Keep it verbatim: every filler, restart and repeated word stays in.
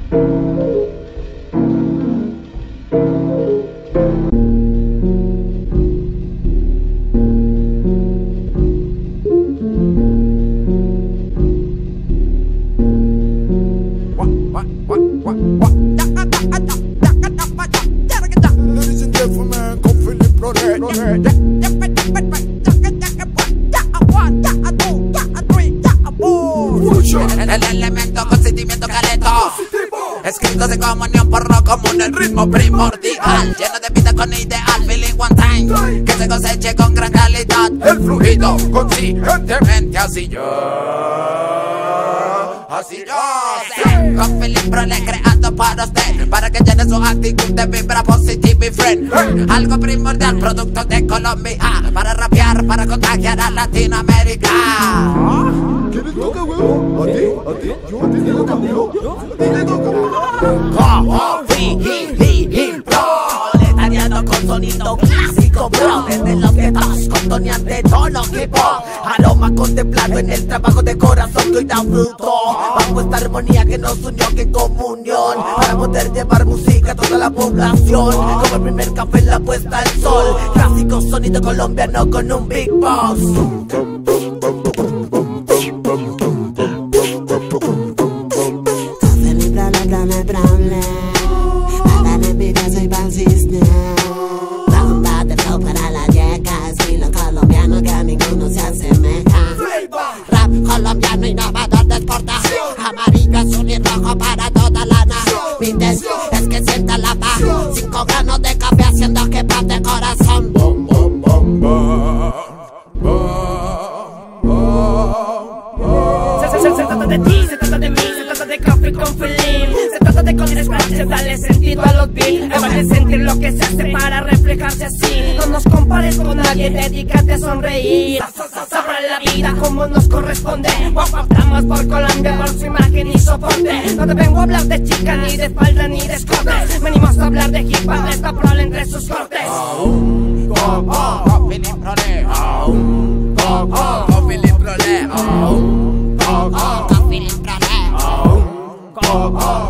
Ladies and gentlemen, con Philip Ronet. El elemento con sentimiento caleto, escritos de comunión por lo común, el ritmo primordial, lleno de vida con ideal, feeling one time, que se coseche con gran calidad, el fluido conscientemente, así yo, así yo, sí. Con Philip Ronet creando para usted, para que llene su actitud de vibra positiva y friend, hey. Algo primordial, producto de Colombia, para rapear, para contagiar a Latinoamérica. ¿Quién le toca, huevo? ¿A ti? ¿A ti? ¿Yo? ¿A ti te toca, huevo? ¿A ti le toca, huevo? Proletariado con sonido clásico, bro. Desde los guetos con toneante tono hip hop. Aroma contemplado en el trabajo de corazón que hoy da fruto. Bajo esta armonía que nos unió, que en comunión, para poder llevar música a toda la población. Como el primer café en la puesta al sol. Clásico sonido colombiano con un big boss. Colombiano innovador de exportación, amarillo, azul y rojo para toda la nación. Mi intención es que sienta la paz, cinco granos de café haciendo que paz de corazón. Bom, bom, bom, bom, bom, bom. Se, se, se, se trata de ti, se trata de mí, se trata de Coffee con Philip. Se trata de con scratches, dale sentido a los beats. Vale sentir lo que se hace para reflejarse así. No nos compares con nadie, dedícate a sonreír. Sabrá la vida como nos corresponde. Guapamos por Colombia, por su imagen y soporte. No te vengo a hablar de chica, ni de espalda, ni de escotes. Venimos a hablar de hip hop, esta prole entre sus cortes. Oh, oh, oh, oh, Philip Ronet. Oh, oh, oh, oh, Philip Ronet. Oh, oh, oh, oh, Philip Ronet. Oh, oh, oh.